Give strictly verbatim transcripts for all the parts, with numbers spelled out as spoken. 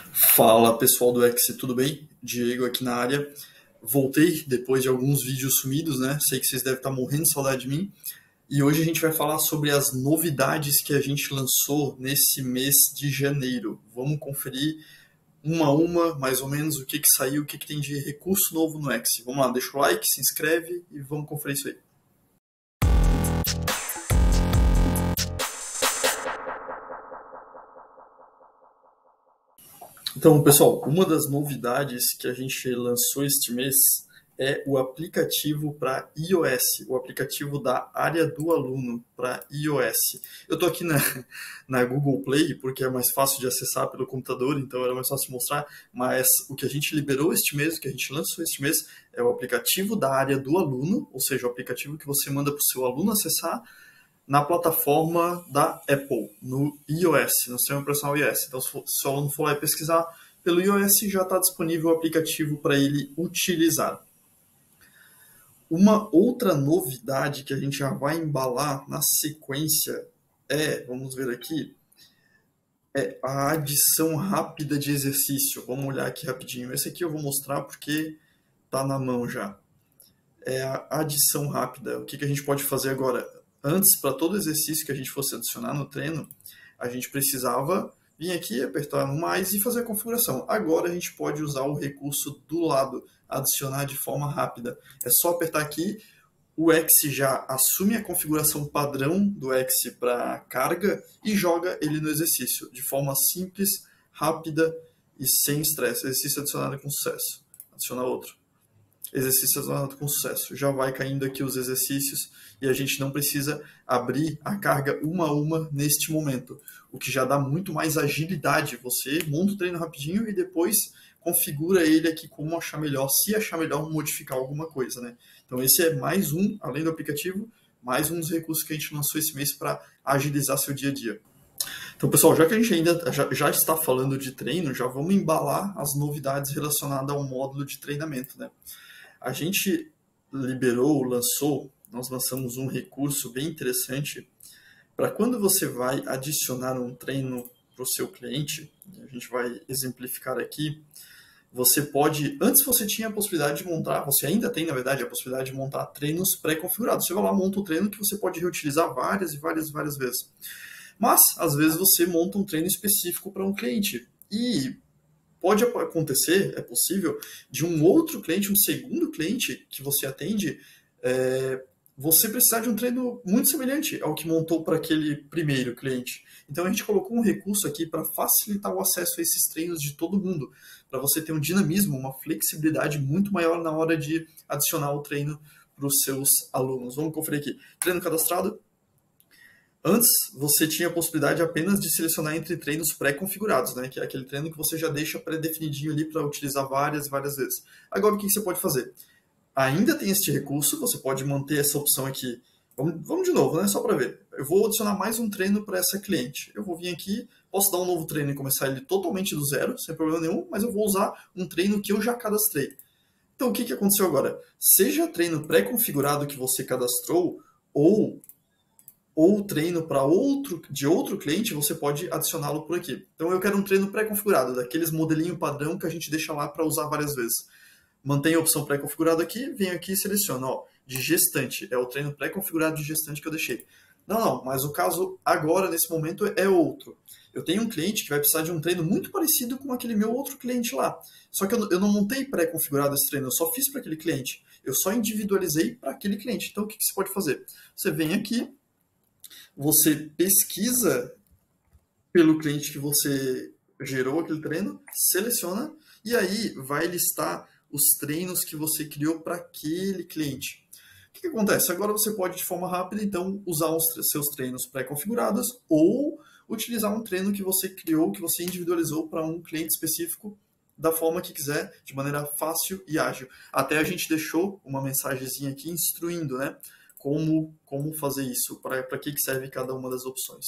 Fala pessoal do X, tudo bem? Diego aqui na área. Voltei depois de alguns vídeos sumidos, né? Sei que vocês devem estar morrendo de saudade de mim. E hoje a gente vai falar sobre as novidades que a gente lançou nesse mês de janeiro. Vamos conferir uma a uma, mais ou menos, o que, que saiu, o que, que tem de recurso novo no X. Vamos lá, deixa o like, se inscreve e vamos conferir isso aí. Então, pessoal, uma das novidades que a gente lançou este mês é o aplicativo para iOS, o aplicativo da área do aluno para iOS. Eu estou aqui na, na Google Play porque é mais fácil de acessar pelo computador, então era mais fácil mostrar, mas o que a gente liberou este mês, o que a gente lançou este mês, é o aplicativo da área do aluno, ou seja, o aplicativo que você manda para o seu aluno acessar na plataforma da Apple, no iOS, no sistema operacional iOS. Então, se o seu aluno for lá e pesquisar pelo iOS, já está disponível o aplicativo para ele utilizar. Uma outra novidade que a gente já vai embalar na sequência é, vamos ver aqui, é a adição rápida de exercício. Vamos olhar aqui rapidinho. Esse aqui eu vou mostrar porque está na mão já. É a adição rápida. O que, que a gente pode fazer agora? Antes, para todo exercício que a gente fosse adicionar no treino, a gente precisava vir aqui, apertar no mais e fazer a configuração. Agora a gente pode usar o recurso do lado, adicionar de forma rápida. É só apertar aqui, o X já assume a configuração padrão do X para carga e joga ele no exercício, de forma simples, rápida e sem estresse. Exercício adicionado com sucesso. Adiciona outro. Exercício adicionado com sucesso. Já vai caindo aqui os exercícios e a gente não precisa abrir a carga uma a uma neste momento, o que já dá muito mais agilidade. Você monta o treino rapidinho e depois configura ele aqui como achar melhor, se achar melhor modificar alguma coisa, né? Então esse é mais um, além do aplicativo, mais um dos recursos que a gente lançou esse mês para agilizar seu dia a dia. Então, pessoal, já que a gente ainda já, já está falando de treino, já vamos embalar as novidades relacionadas ao módulo de treinamento, né? A gente liberou, lançou, nós lançamos um recurso bem interessante para quando você vai adicionar um treino para o seu cliente, a gente vai exemplificar aqui, você pode, antes você tinha a possibilidade de montar, você ainda tem, na verdade, a possibilidade de montar treinos pré-configurados. Você vai lá, monta um treino que você pode reutilizar várias e várias, várias vezes. Mas, às vezes, você monta um treino específico para um cliente e pode acontecer, é possível, de um outro cliente, um segundo cliente que você atende, é, você precisar de um treino muito semelhante ao que montou para aquele primeiro cliente. Então a gente colocou um recurso aqui para facilitar o acesso a esses treinos de todo mundo, para você ter um dinamismo, uma flexibilidade muito maior na hora de adicionar o treino para os seus alunos. Vamos conferir aqui. Treino cadastrado. Antes, você tinha a possibilidade apenas de selecionar entre treinos pré-configurados, né? Que é aquele treino que você já deixa pré-definidinho ali para utilizar várias, várias vezes. Agora, o que você pode fazer? Ainda tem este recurso, você pode manter essa opção aqui. Vamos, vamos de novo, né? Só para ver. Eu vou adicionar mais um treino para essa cliente. Eu vou vir aqui, posso dar um novo treino e começar ele totalmente do zero, sem problema nenhum, mas eu vou usar um treino que eu já cadastrei. Então, o que, que aconteceu agora? Seja treino pré-configurado que você cadastrou, ou ou treino para outro de outro cliente, você pode adicioná-lo por aqui. Então eu quero um treino pré-configurado, daqueles modelinho padrão que a gente deixa lá para usar várias vezes. Mantenho a opção pré-configurado aqui, venho aqui e seleciono, ó, de gestante, é o treino pré-configurado de gestante que eu deixei. Não, não, mas o caso agora, nesse momento, é outro. Eu tenho um cliente que vai precisar de um treino muito parecido com aquele meu outro cliente lá. Só que eu, eu não montei pré-configurado esse treino, eu só fiz para aquele cliente. Eu só individualizei para aquele cliente. Então o que, que você pode fazer? Você vem aqui, você pesquisa pelo cliente que você gerou aquele treino, seleciona e aí vai listar os treinos que você criou para aquele cliente. O que, que acontece? Agora você pode, de forma rápida, então, usar os seus treinos pré-configurados ou utilizar um treino que você criou, que você individualizou para um cliente específico da forma que quiser, de maneira fácil e ágil. Até a gente deixou uma mensagenzinha aqui instruindo, né? Como, como fazer isso, para que serve cada uma das opções.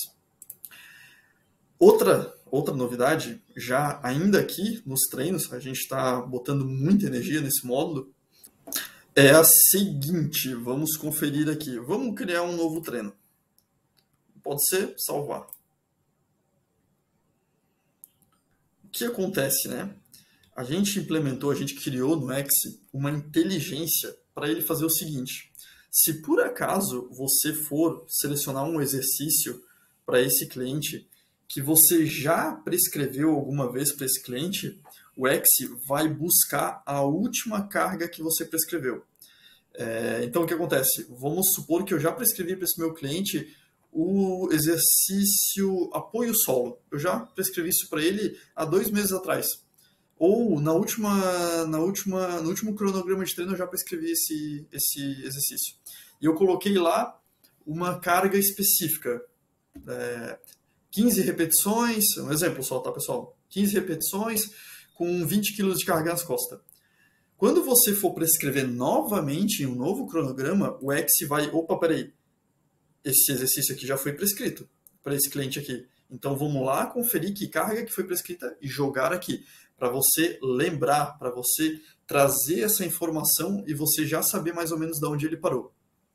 Outra, outra novidade, já ainda aqui nos treinos, a gente está botando muita energia nesse módulo, é a seguinte, vamos conferir aqui. Vamos criar um novo treino. Pode ser salvar. que acontece, né? A gente implementou, a gente criou no X uma inteligência para ele fazer o seguinte: se por acaso você for selecionar um exercício para esse cliente que você já prescreveu alguma vez para esse cliente, o X vai buscar a última carga que você prescreveu. É, então, o que acontece? Vamos supor que eu já prescrevi para esse meu cliente o exercício apoio solo. Eu já prescrevi isso para ele há dois meses atrás. Ou na última, na última, no último cronograma de treino eu já prescrevi esse, esse exercício. E eu coloquei lá uma carga específica. É, quinze repetições, um exemplo só, tá, pessoal? quinze repetições com vinte quilos de carga nas costas. Quando você for prescrever novamente em um novo cronograma, o X vai, opa, peraí, esse exercício aqui já foi prescrito para esse cliente aqui. Então vamos lá conferir que carga que foi prescrita e jogar aqui, para você lembrar, para você trazer essa informação e você já saber mais ou menos de onde ele parou.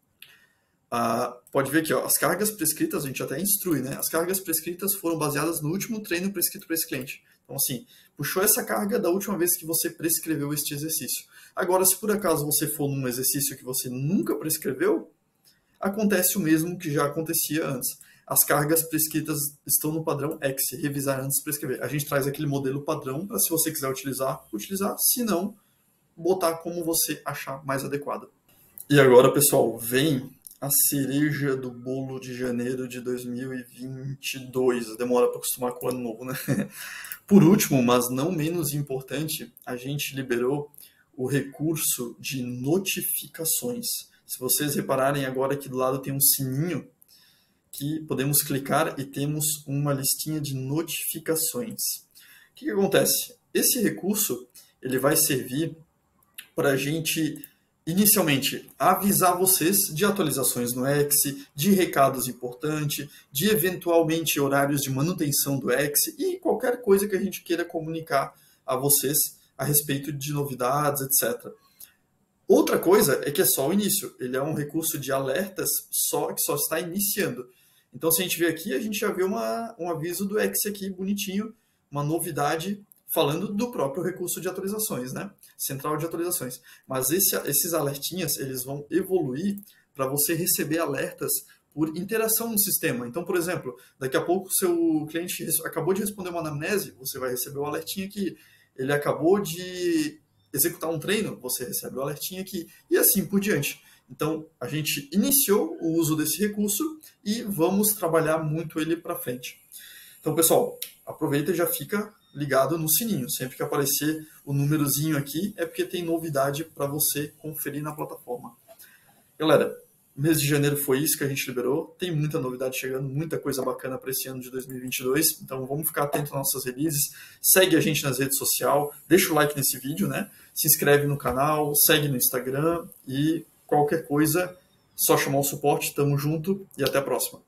Ah, pode ver aqui, ó, as cargas prescritas, a gente até instrui, né? As cargas prescritas foram baseadas no último treino prescrito para esse cliente. Então, assim, puxou essa carga da última vez que você prescreveu este exercício. Agora, se por acaso você for num exercício que você nunca prescreveu, acontece o mesmo que já acontecia antes. As cargas prescritas estão no padrão X, revisar antes de prescrever. A gente traz aquele modelo padrão para, se você quiser utilizar, utilizar. Se não, botar como você achar mais adequado. E agora, pessoal, vem a cereja do bolo de janeiro de dois mil e vinte e dois. Demora para acostumar com o ano novo, né? Por último, mas não menos importante, a gente liberou o recurso de notificações. Se vocês repararem agora, aqui do lado tem um sininho que podemos clicar e temos uma listinha de notificações. O que, que acontece? Esse recurso ele vai servir para a gente, inicialmente, avisar vocês de atualizações no X, de recados importantes, de eventualmente horários de manutenção do X e qualquer coisa que a gente queira comunicar a vocês a respeito de novidades, etcétera. Outra coisa é que é só o início. Ele é um recurso de alertas só que só está iniciando. Então, se a gente ver aqui, a gente já vê uma, um aviso do X aqui, bonitinho, uma novidade falando do próprio recurso de atualizações, né? Central de atualizações. Mas esse, esses alertinhas, eles vão evoluir para você receber alertas por interação no sistema. Então, por exemplo, daqui a pouco o seu cliente acabou de responder uma anamnese, você vai receber o alertinho aqui. Ele acabou de executar um treino, você recebe o alertinho aqui. E assim por diante. Então, a gente iniciou o uso desse recurso e vamos trabalhar muito ele para frente. Então, pessoal, aproveita e já fica ligado no sininho. Sempre que aparecer o númerozinho aqui, é porque tem novidade para você conferir na plataforma. Galera, mês de janeiro foi isso que a gente liberou. Tem muita novidade chegando, muita coisa bacana para esse ano de dois mil e vinte e dois. Então, vamos ficar atento às nossas releases. Segue a gente nas redes sociais, deixa o like nesse vídeo, né? Se inscreve no canal, segue no Instagram e qualquer coisa, só chamar o suporte. Tamo junto e até a próxima.